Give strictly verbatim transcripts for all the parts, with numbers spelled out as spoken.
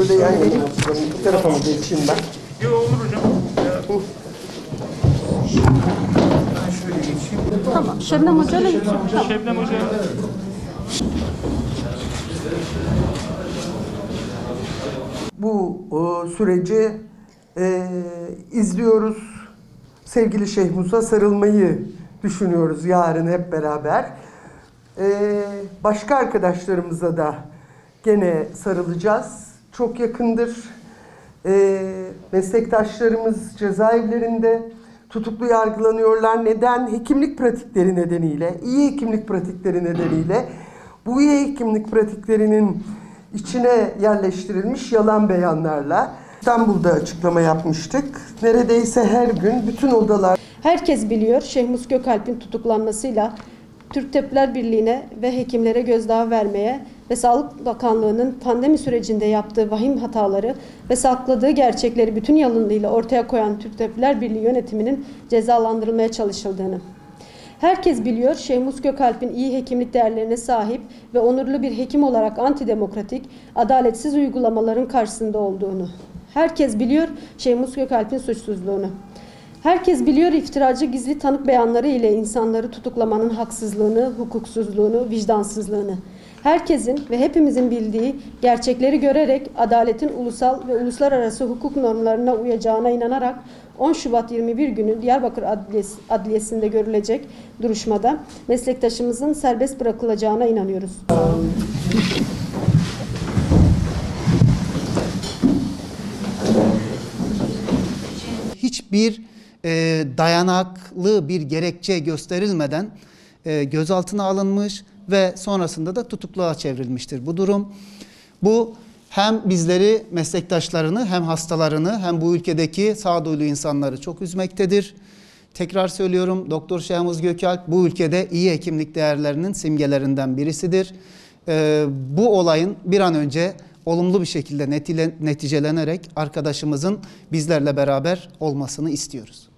Şöyle yan geleyim. Bu tarafa mı geçeyim ben? Yok olur hocam. Ya. Ben şöyle geçeyim. Tamam. Şebnem Hoca'yla geçelim. Tamam. Şebnem Hoca. Bu e, süreci e, izliyoruz. Sevgili Şeyh Musa sarılmayı düşünüyoruz yarın hep beraber. E, başka arkadaşlarımıza da gene sarılacağız. Çok yakındır. E, meslektaşlarımız cezaevlerinde tutuklu yargılanıyorlar. Neden? Hekimlik pratikleri nedeniyle, iyi hekimlik pratikleri nedeniyle. Bu iyi hekimlik pratiklerinin içine yerleştirilmiş yalan beyanlarla İstanbul'da açıklama yapmıştık. Neredeyse her gün bütün odalar... Herkes biliyor Şeyh Mus Gökalp'in tutuklanmasıyla Türk Tabipler Birliği'ne ve hekimlere gözdağı vermeye ve Sağlık Bakanlığı'nın pandemi sürecinde yaptığı vahim hataları ve sakladığı gerçekleri bütün yalınlığıyla ortaya koyan Türk Tabipler Birliği yönetiminin cezalandırılmaya çalışıldığını. Herkes biliyor Şeyh Mus Gökalp'in iyi hekimlik değerlerine sahip ve onurlu bir hekim olarak antidemokratik, adaletsiz uygulamaların karşısında olduğunu. Herkes biliyor Şeyh Mus Gökalp'in suçsuzluğunu. Herkes biliyor iftiracı gizli tanık beyanları ile insanları tutuklamanın haksızlığını, hukuksuzluğunu, vicdansızlığını. Herkesin ve hepimizin bildiği gerçekleri görerek adaletin ulusal ve uluslararası hukuk normlarına uyacağına inanarak on Şubat yirmi bir günü Diyarbakır Adliyesi, Adliyesi'nde görülecek duruşmada meslektaşımızın serbest bırakılacağına inanıyoruz. Hiçbir e, dayanaklı bir gerekçe gösterilmeden e, gözaltına alınmış ve sonrasında da tutukluğa çevrilmiştir bu durum. Bu hem bizleri, meslektaşlarını, hem hastalarını, hem bu ülkedeki sağduyulu insanları çok üzmektedir. Tekrar söylüyorum, Doktor Şeyh Mus Gökalp bu ülkede iyi hekimlik değerlerinin simgelerinden birisidir. E, bu olayın bir an önce olumlu bir şekilde neticelenerek arkadaşımızın bizlerle beraber olmasını istiyoruz.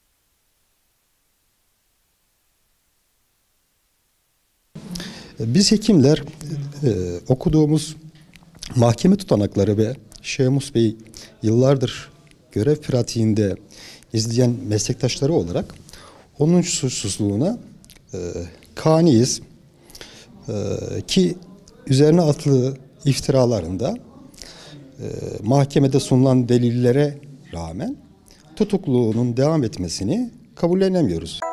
Biz hekimler e, okuduğumuz mahkeme tutanakları ve Şeyh Mus Bey yıllardır görev pratiğinde izleyen meslektaşları olarak onun suçsuzluğuna e, kaniyiz e, ki üzerine attığı iftiralarında e, mahkemede sunulan delillere rağmen tutukluluğunun devam etmesini kabullenemiyoruz.